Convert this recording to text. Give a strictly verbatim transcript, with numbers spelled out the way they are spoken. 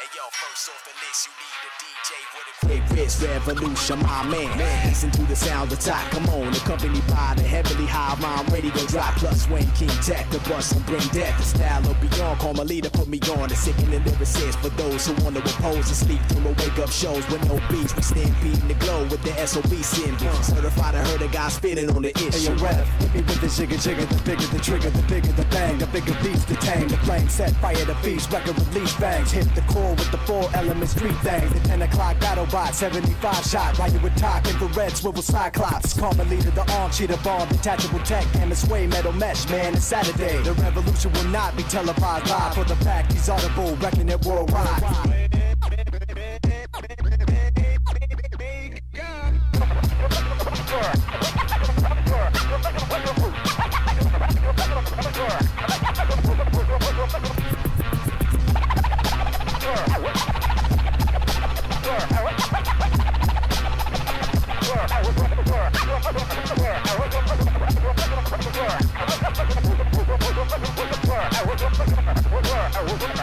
Hey yo, first off the list, you need a D J with a quick wrist revolution, my man. Listen to the sound of top, come on, accompanied by the heavily high rhyme, ready to drop. Plus Wayne King Tech, the bus will bring death. The style of beyond, call my leader, put me on. The sickening lyricist for those who want to oppose and sleep through my wake up shows with no beats. We stand beating the glow with the S O B symbol. Certified, I heard a guy spitting on the issue. Hey yo, rap, hit me with the jigger jigger, the bigger the trigger, the bigger the bang, the bigger beats, the tang, the flame set, fire the beast, record release bangs, hit the core with the four elements, street things, the ten o'clock battle bot, seventy-five shot, riot with talk, infrared, swivel cyclops, karma leader, the arm cheater bomb, detachable tech, and sway metal mesh, man, it's Saturday, the revolution will not be televised live, for the fact he's audible, wrecking it worldwide. I